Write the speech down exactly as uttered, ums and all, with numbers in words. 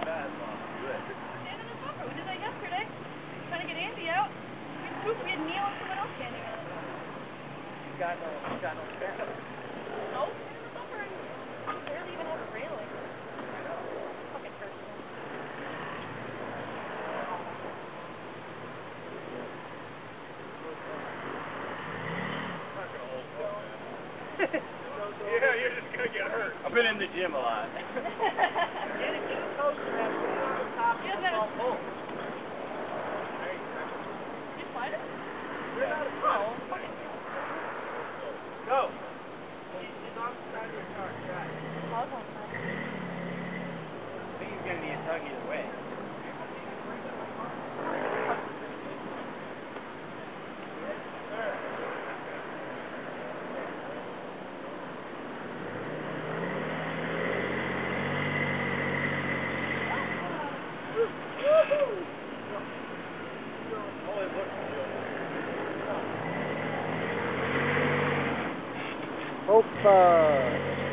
Standing in the buffer. We did that yesterday. Trying to get Andy out. We had Coop, we had Neil and someone else standing out. You got no, you got no fence. Nope. The buffer barely even have a railing. Fucking person. Yeah, you're just gonna get hurt. I've been in the gym a lot. Get a new coach around here. You have that. You slide it? You're not a Oh, fucking. Go. He's on the side of your car, right? I was on side. I think he's gonna need a tug either way. Opa!